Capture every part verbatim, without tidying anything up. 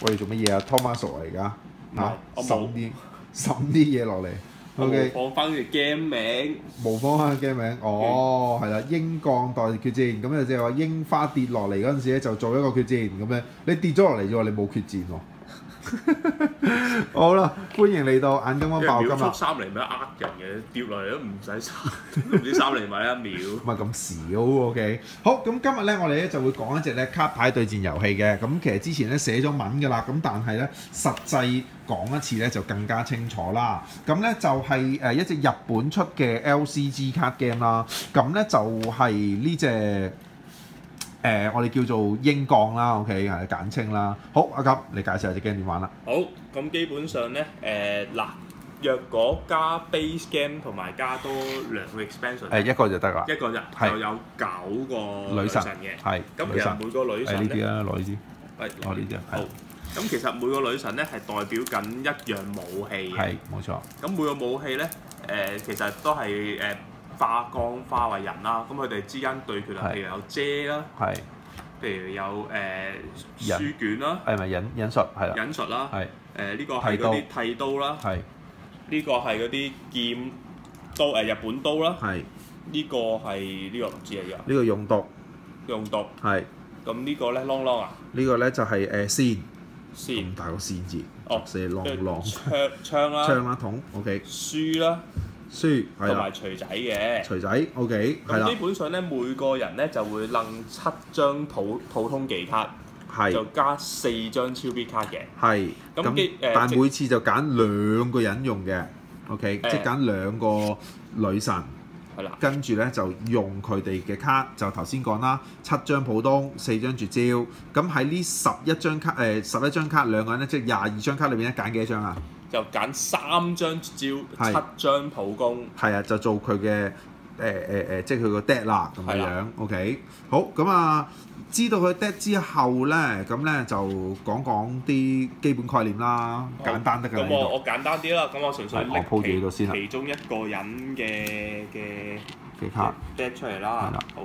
我哋做乜嘢啊 ？Thomas 啊而家嚇我滲啲滲啲嘢落嚟。O.K. 模仿翻隻 game 名， 模仿下 game 名，哦，係啦，鷹降代決戰，咁就即係話櫻花跌落嚟嗰陣時咧，就做一個決戰咁樣，你跌咗落嚟啫喎，你冇決戰喎。好啦，歡迎嚟到眼金光爆金啦！ 秒速三厘米呃人嘅，跌落嚟都唔使三，都唔知三厘米一秒。 唔係咁少 ，OK。好，咁今日咧，我哋咧就會講一隻咧卡牌對戰遊戲嘅。咁其實之前咧寫咗文㗎啦，咁但係咧實際講一次咧就更加清楚啦。咁咧就係誒一隻日本出嘅 L C G 卡 game 啦。咁咧就係呢隻。誒、呃，我哋叫做鷹降啦 ，OK 係簡稱啦。好，阿金，你介紹下隻 game 點玩啦？ 好，咁基本上咧，誒、呃、嗱，若果加 base game 同埋加多兩個 expansion， 誒一個就得啦， 一個就就有九個女神嘅，係。咁其實每個女神咧， 呢啲啦，攞呢啲， 喂， 攞呢啲。 好。咁其實每個女神咧係代表緊一樣武器嘅， 係冇錯。 咁每個武器咧，誒、呃、其實都係誒。呃化鋼化為人啦，咁佢哋之間對決啊，譬如有遮啦，係，譬如有誒書卷啦，係咪忍忍術係啦，忍術啦，係，誒呢個係嗰啲剃刀啦，係，呢個係嗰啲劍刀誒日本刀啦，係，呢個係呢個唔知啊呢個，呢個用毒，用毒，係，咁呢個咧啷啷啊？呢個咧就係誒線，線，咁大個線字，哦，寫啷啷，槍槍啦，槍啦筒 ，OK，書啦。書同埋錘仔嘅，錘仔 OK，係啦。咁基本上咧，每個人咧就會擸七張普普通技卡，係就加四張超必卡嘅。係咁誒，但每次就揀兩個人用嘅 ，OK，即係揀兩個女神。係啦。跟住咧就用佢哋嘅卡，就頭先講啦，七張普通，四張絕招。咁喺呢十一張卡誒十一張卡兩個人咧，即係廿二張卡裏邊咧揀幾多張啊？就揀三張絕招，七張普攻，係啊，就做佢嘅誒誒誒，即係佢個 dead 啦咁樣樣。OK， 好咁啊，知道佢 dead 之後咧，咁咧就講講啲基本概念啦，簡單得㗎。咁我我簡單啲啦，咁我純粹拎其其中一個人嘅嘅嘅卡 dead 出嚟啦。好，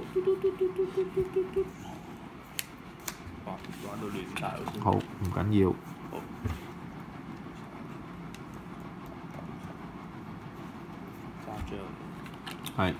哇，玩到亂晒先。好，唔緊要。係，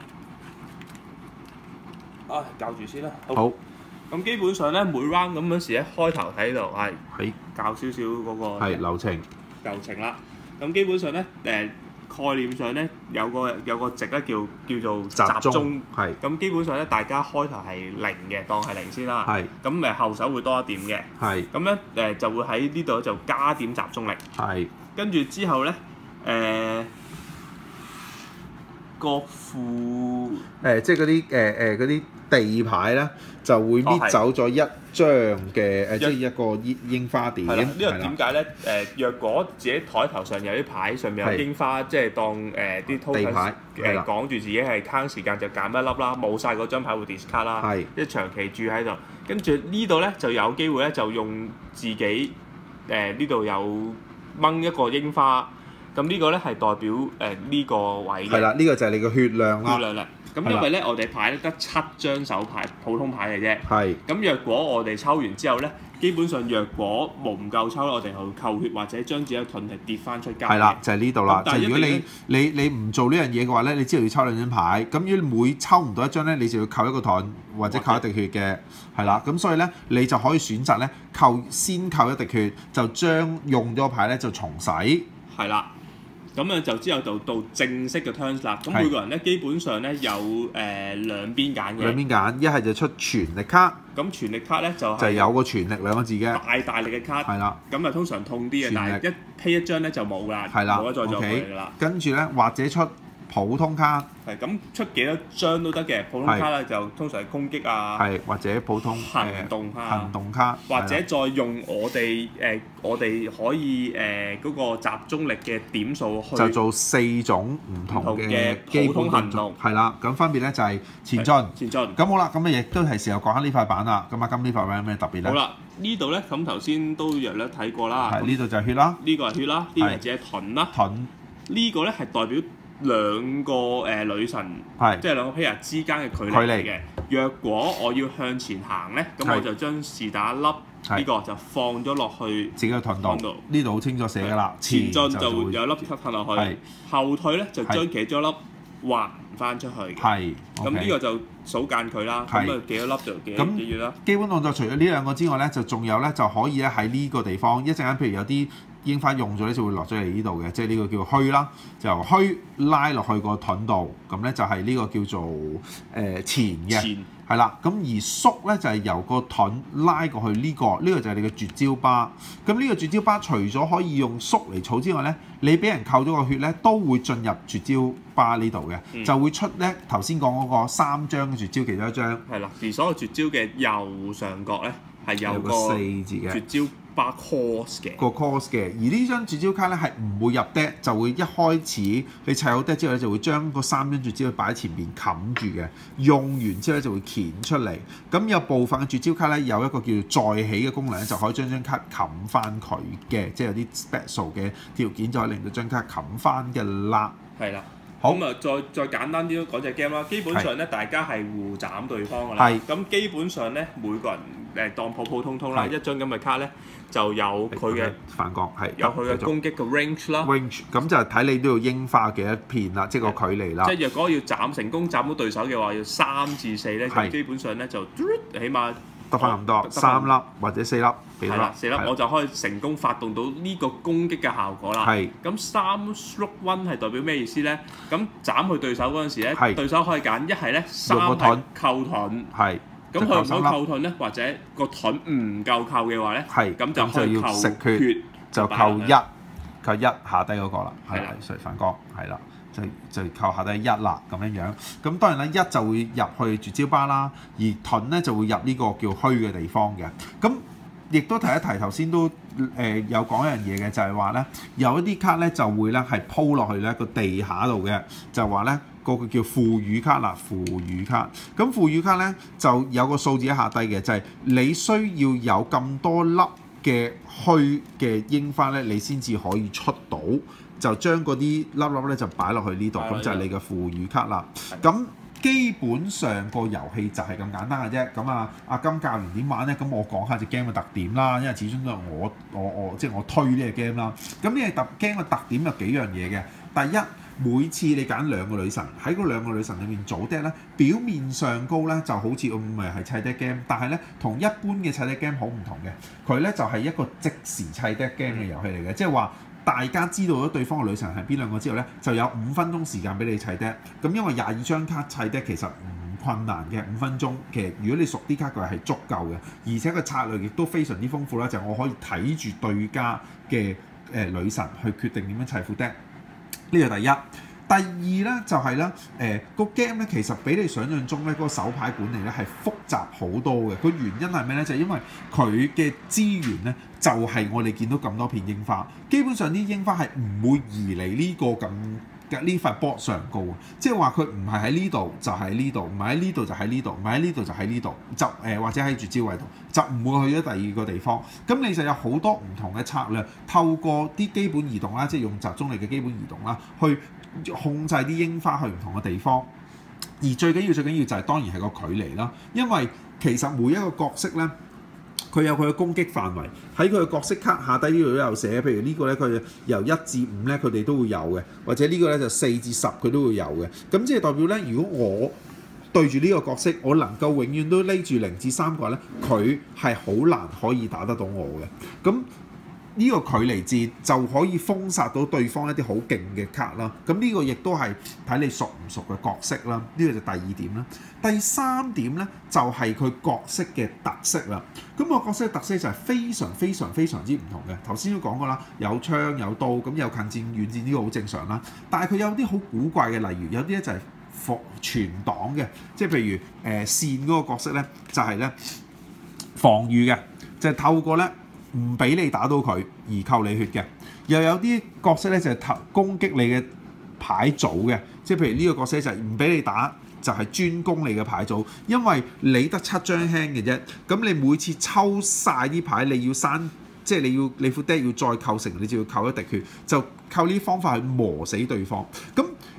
啊，教住先啦。好。咁基本上咧，每 round 咁嗰時咧，開頭喺度係係教少少嗰個係流程流程啦。咁基本上咧，誒概念上咧有個有個值咧叫叫做集中係。咁基本上咧，大家開頭係零嘅，當係零先啦。係。咁誒後手會多一點嘅。係。咁咧誒就會喺呢度就加點集中力。係。跟住之後咧，誒。個副誒即係嗰啲誒誒嗰啲地牌咧，就會搣走咗一張嘅誒，即係一個櫻櫻花點。係啦，呢個點解咧？誒，若果自己台頭上有啲牌上面有櫻花，即係當誒啲地牌誒講住自己係慳時間就揀一粒啦，冇晒嗰張牌會 discard 啦。係，即係長期住喺度，跟住呢度咧就有機會咧就用自己誒呢度有掹一個櫻花。咁呢個咧係代表誒呢個位嘅。係啦，呢個就係你個血量啦。血量啦。咁因為咧，我哋牌咧得七張手牌，普通牌嘅啫。係。咁若果我哋抽完之後咧，基本上若果冇唔夠抽咧，我哋係會扣血或者將自己嘅盾係跌翻出街。係啦，就係呢度啦。就係如果你你你唔做呢樣嘢嘅話咧，你知道要抽兩張牌。咁如果每抽唔到一張咧，你就要扣一個盾或者扣一滴血嘅。係啦。咁所以咧，你就可以選擇咧扣先扣一滴血，就將用咗牌咧就重洗。係啦。咁樣就之後就到正式嘅 turns 啦。咁每個人咧基本上咧有誒、呃、兩邊揀嘅。兩邊揀，一係就出全力卡。咁全力卡咧就係、就係、有個全力兩個字嘅。大大力嘅卡。係啦。咁啊通常痛啲嘅，但係一批一張咧就冇啦。係啦。冇得再做佢㗎啦。跟住咧或者出普通卡。係咁出幾多張都得嘅，普通卡咧就通常係攻擊啊。係或者普通行動卡。行動卡。或者再用我哋誒、呃、我哋可以誒嗰、呃那個集中力嘅點數去。就做四種唔同嘅普通行動。係啦，咁分別咧就係前進。前進。咁好啦，咁啊亦都係時候講下呢塊板啦。咁啊，今呢塊板有咩特別咧？好啦，呢度咧咁頭先都略略睇過啦。係呢度就係血啦。呢個係血啦，呢個係自己盾啦。盾。呢個咧係代表兩個誒、呃、女神，即係兩個 pair 之間嘅距離嚟嘅。若果我要向前行咧，咁我就將是打粒呢個就放咗落去自己嘅盾度，呢度好清楚寫㗎啦。 前進就會有粒吸吞落去，後退咧就將其中一粒還翻出去嘅。係，咁呢個就數間佢啦。咁啊幾多粒就幾多幾遠啦。 基本動作除咗呢兩個之外咧，就仲有咧就可以咧喺呢個地方一陣間，譬如有啲櫻花用咗咧就會落咗嚟呢度嘅，即係呢個叫虛啦，就由虛拉落去個盾度，咁咧就係呢個叫做誒、呃、前嘅，係啦。咁而縮咧就係、是、由個盾拉過去呢、這個，呢、這個就係你嘅絕招巴。咁呢個絕招巴除咗可以用縮嚟儲之外咧，你俾人扣咗個血咧，都會進入絕招巴呢度嘅，嗯、就會出咧頭先講嗰個三張嘅絕招其中一張。 係啦，而所有絕招嘅右上角咧係有個四字嘅絕招巴 course 嘅個 course 嘅，而呢張絕招卡咧係唔會入 deck，就會一開始你砌好 deck 之後咧就會將嗰三張絕招擺喺前面冚住嘅，用完之後咧就會掀出嚟。咁有部分嘅絕招卡咧有一個叫做再起嘅功能，就可以將張卡冚翻佢嘅，即係有啲 special 嘅條件就可以令到張卡冚翻嘅啦。 係啦。好咁啊，再再簡單啲講隻 game 啦。基本上咧，大家係互斬對方㗎啦。係。咁基本上咧，每個人誒當普普通通啦，一張咁嘅卡咧就有佢嘅反角，係有佢嘅攻擊嘅 range 啦。 range 咁就睇你都要櫻花幾多片啦，即係個距離啦。 即係若果要斬成功斬到對手嘅話，要三至四咧，咁基本上咧就起碼得翻咁多，三粒或者四粒。 係啦，四粒我就可以成功發動到呢個攻擊嘅效果啦。係。咁三 stroke one 係代表咩意思咧？咁斬去對手嗰陣時咧，對手可以揀一係咧三係扣盾。係。咁佢唔想扣盾咧，或者個盾唔夠扣嘅話咧，係咁就可以扣血， 就扣一，扣一下低嗰個啦。係啦，所以反光係啦，就就扣下低一啦咁樣樣。咁當然啦，一就會入去絕招巴啦，而盾咧就會入呢個叫虛嘅地方嘅。咁亦都提一提，頭先都誒、呃、有講一樣嘢嘅，就係話咧有一啲卡咧就會咧係鋪落去咧個地下度嘅，就話咧個個叫賦予卡啦，賦予卡。咁賦予卡咧就有個數字喺下低嘅，就係、是、你需要有咁多粒嘅虛嘅櫻花咧，你先至可以出到，就將嗰啲粒粒咧就擺落去呢度，咁就係你嘅賦予卡啦。咁基本上個遊戲就係咁簡單嘅啫。咁啊，阿金教練點玩咧？咁我講下隻 game 嘅特點啦，因為始終都係我我我即係我推呢隻 game 啦。咁呢隻特 game 嘅特點有幾樣嘢嘅。第一，每次你揀兩個女神喺嗰兩個女神裏面組 deck 咧，表面上高咧就好似唔係係砌 deck game，但係咧同一般嘅砌 deck game 好唔同嘅。佢咧就係一個即時砌 deck game 嘅遊戲嚟嘅，即係話大家知道咗對方嘅女神係邊兩個之後咧，就有五分鐘時間俾你砌 deck。咁因為廿二張卡砌 deck其實唔困難嘅，五分鐘其實如果你熟啲卡佢係足夠嘅，而且個策略亦都非常之豐富啦。就係、我可以睇住對家嘅誒、呃、女神去決定點樣砌副 deck。呢個第一。第二咧就係咧誒個 game 咧其實比你想象中咧嗰個手牌管理咧係複雜好多嘅。個原因係咩咧？就係、因為佢嘅資源咧就係、係、我哋見到咁多片櫻花，基本上啲櫻花係唔會移離呢個咁嘅呢塊 board 上高嘅，即係話佢唔係喺呢度就喺呢度，唔係喺呢度就喺呢度，唔係喺呢度就喺呢度，就誒、呃、或者喺絕招位度，就唔會去咗第二個地方。咁你就有好多唔同嘅策略，透過啲基本移動啦，即係用集中力嘅基本移動啦，去控制啲櫻花去唔同嘅地方。而最緊要最緊要就係當然係個距離啦，因為其實每一個角色咧，佢有佢嘅攻擊範圍，喺佢嘅角色卡下低呢度都有寫，譬如呢個咧佢由一至五咧佢哋都會有嘅，或者呢個咧就四至十佢都會有嘅。咁即係代表咧，如果我對住呢個角色，我能夠永遠都拎住零至三個咧，佢係好難可以打得到我嘅。咁呢個距離戰就可以封殺到對方一啲好勁嘅卡啦。咁呢個亦都係睇你熟唔熟嘅角色啦。呢個就第二點啦。第三點咧就係佢角色嘅特色啦。咁個角色嘅特色就係非常非常非常之唔同嘅。頭先都講過啦，有槍有刀，咁有近戰遠戰呢個好正常啦。但係佢有啲好古怪嘅，例如有啲咧就係防全擋嘅，即係譬如誒、呃、線嗰個角色咧就係咧防禦嘅，就係、是、透過咧唔俾你打到佢而扣你血嘅。又有啲角色咧就係、是、攻擊你嘅牌組嘅，即係譬如呢個角色就係唔俾你打，就係、是、專攻你嘅牌組，因為你得七張 hand 嘅啫。咁你每次抽晒啲牌，你要刪，即係你要你副 deck 要再構成，你就要扣一滴血，就靠呢啲方法去磨死對方。咁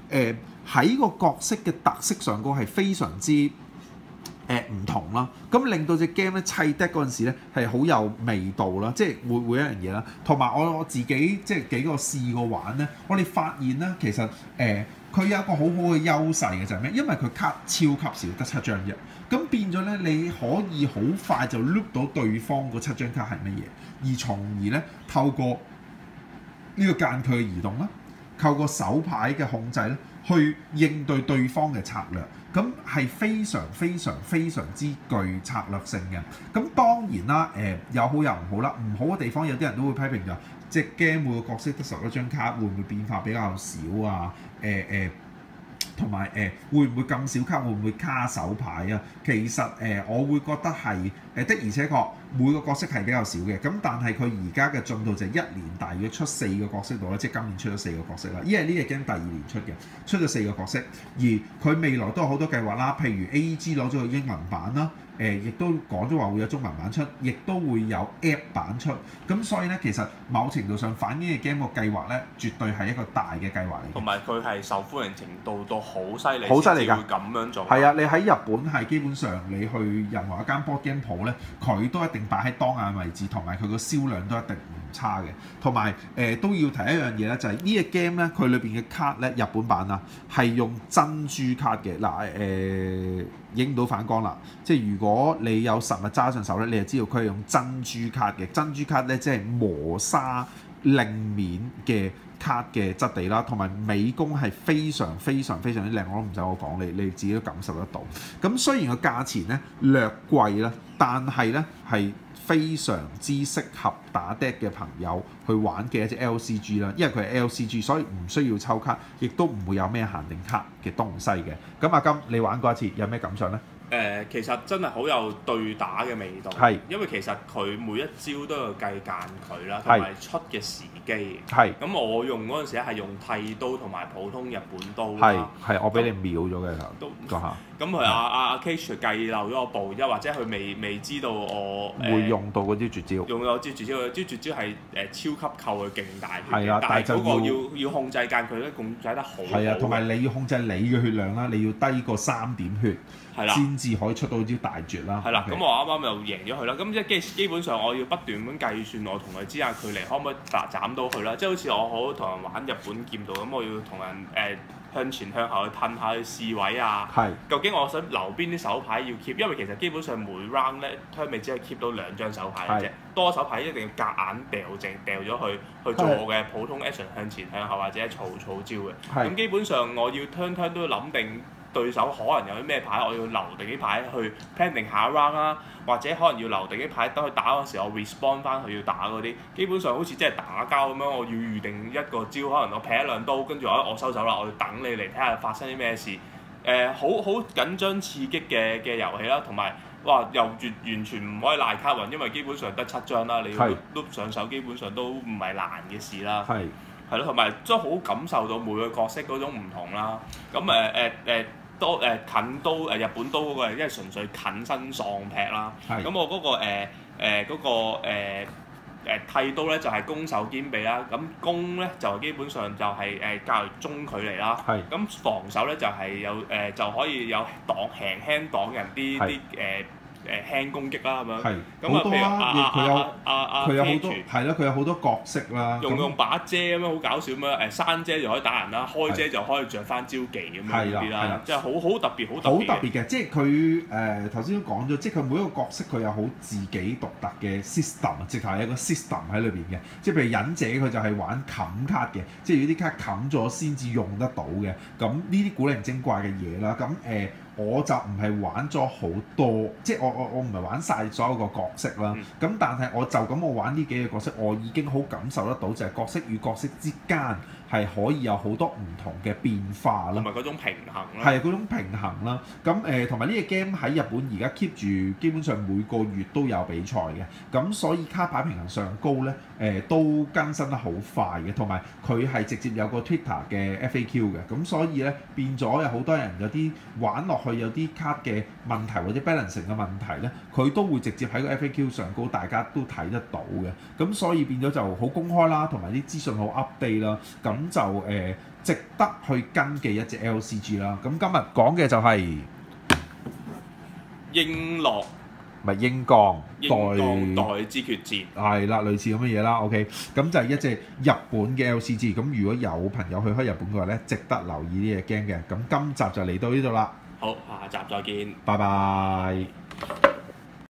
誒喺個角色嘅特色上高係非常之誒唔、呃、同啦。咁令到隻 game 咧砌 deck 嗰陣時咧係好有味道啦，即係會會一樣嘢啦。同埋我我自己即係幾個試過玩咧，我哋發現咧其實誒佢、呃、有一個好好嘅優勢嘅就係咩？因為佢卡超級少，得七張啫。咁變咗咧，你可以好快就 look 到對方嗰七張卡係乜嘢，而從而咧透過呢個間距嘅移動啦，透過手牌嘅控制咧，去應對對方嘅策略，咁係非常非常非常之具策略性嘅。咁當然啦，誒、呃、有好有唔好啦。唔好嘅地方有啲人都會批評就，隻 game 每個角色得十一張卡，會唔會變化比較少啊？誒、呃、誒。同埋誒會唔會咁少卡？會唔會卡手牌啊？其實誒、呃、我會覺得係誒、呃、的，而且確每個角色係比較少嘅。咁但係佢而家嘅進度就係一年大約出四個角色度啦，即係今年出咗四個角色啦。因為呢隻 game 第二年出嘅，出咗四個角色，而佢未來都有好多計劃啦。譬如 A E G 攞咗個英文版啦。誒，亦都講咗話會有中文版出，亦都會有 App 版出。咁所以咧，其實某程度上反映嘅 game 個計劃咧，絕對係一個大嘅計劃嚟。 同埋佢係受歡迎程度到好犀利， 好犀利㗎， 會咁樣做。 係啊，你喺日本係基本上你去任何一間 board game 鋪咧，佢都一定擺喺當眼位置，同埋佢個銷量都一定唔差嘅。同埋誒都要提一樣嘢咧，就係、是、呢隻 game 咧，佢裏邊嘅卡咧，日本版啊係用珍珠卡嘅。嗱誒影唔到反光啦，即係如果如果你有實物揸上手咧，你就知道佢係用珍珠卡嘅。珍珠卡咧，即係磨砂令面嘅卡嘅質地啦，同埋美工係非常非常非常之靚，我都唔使我講，你你自己都感受得到。咁雖然個價錢咧略貴啦，但係咧係非常之適合打 deck 嘅朋友去玩嘅一隻 L C G 啦，因為佢係 L C G， 所以唔需要抽卡，亦都唔會有咩限定卡嘅東西嘅。咁阿金，你玩過一次有咩感想咧？ 誒、呃，其實真係好有對打嘅味道， 係因為其實佢每一招都有計間距啦，同埋出嘅時機。 係咁， 我用嗰陣時係用剃刀同埋普通日本刀係啦。 係，我俾你秒咗嘅都講下。 咁佢阿阿阿 Cage 計漏咗個步，又或者佢未未知道我、呃、 會用到嗰啲絕招。 用咗招絕招，招絕招係誒超級扣佢勁大血嘅， 係啊， 但係嗰個要要控制間距咧，控制得好好。係啊，同埋你要控制你嘅血量啦，你要低過三點血，係啦，先至可以出到招大絕啦。 係啦，咁我啱啱又贏咗佢啦。咁即係基基本上我要不斷咁計算我同佢之間距離，可唔可以斬到佢啦？即係好似我好同人玩日本劍道咁，我要同人誒。呃向前向後去褪下去試位啊！係，究竟我想留邊啲手牌要 keep？因為其實基本上每 round 咧 turn 尾只係 keep 到兩張手牌嘅啫，多手牌一定要夾硬掉淨掉咗去去做我嘅普通 action 向前向後或者草草招嘅。咁基本上我要 turn turn 都要諗定對手可能有啲咩牌，我要留定啲牌去 plan 定下一 round 啦，或者可能要留定啲牌等佢打嗰時候我 respond 翻佢要打嗰啲。基本上好似即係打交咁樣，我要預定一個招，可能我劈一兩刀，跟住我我收手啦，我要等你嚟睇下發生啲咩事。誒、呃，好好緊張刺激嘅嘅遊戲啦，同埋哇又完完全唔可以賴卡運，因為基本上得七張啦，你要碌上手基本上都唔係難嘅事啦。係係咯，同埋真係好感受到每個角色嗰種唔同啦。咁誒誒誒多誒近刀誒日本刀嗰個係因為純粹近身喪劈啦。咁我嗰、嗰個誒誒嗰個誒。呃誒剃刀咧就係攻守兼備啦，咁攻咧就基本上就係誒較為中距離啦，咁防守咧就係有誒、呃、就可以有擋輕輕擋人啲啲誒誒輕攻擊啦咁樣。係好多啊！佢有阿阿佢有好多係啦，佢有好多角色啦。用用把遮咁樣好搞笑咁樣誒，閂遮就可以打人啦，開遮就可以着翻招技咁樣嗰啲啦，即係好好特別好特別。好特別嘅，即係佢誒頭先都講咗，即係佢每一個角色佢有好自己獨特嘅 system， 直頭係一個 system 喺裏邊嘅。即係譬如忍者佢就係玩冚卡嘅，即係如果啲卡冚咗先至用得到嘅。咁呢啲古靈精怪嘅嘢啦，咁誒。呃我就唔係玩咗好多，即係我我我唔係玩晒所有個角色啦。咁、嗯、但係我就咁我玩呢幾個角色，我已經好感受得到就係角色與角色之間係可以有好多唔同嘅變化啦，同埋嗰種平衡啦。係嗰種平衡啦。咁誒同埋呢個 game 喺日本而家 keep 住基本上每個月都有比賽嘅，咁所以卡牌平衡上高咧誒、呃、都更新得好快嘅，同埋佢係直接有個 Twitter 嘅 F A Q 嘅，咁所以咧變咗有好多人有啲玩落去。佢有啲卡嘅問題或者 balancing 嘅問題咧，佢都會直接喺個 F A Q 上高，大家都睇得到嘅。咁所以變咗就好公開啦，同埋啲資訊好 update 啦。咁就誒、呃、 值得去跟嘅一隻 L C G 啦。咁今日講嘅就係英樂。 咪英鋼代代之決戰係啦，類似咁嘅嘢啦。OK，咁就係一隻日本嘅 L C G。咁如果有朋友去開日本嘅話咧，值得留意呢隻 game嘅。咁今集就嚟到呢度啦。 好，下集再見。 拜拜。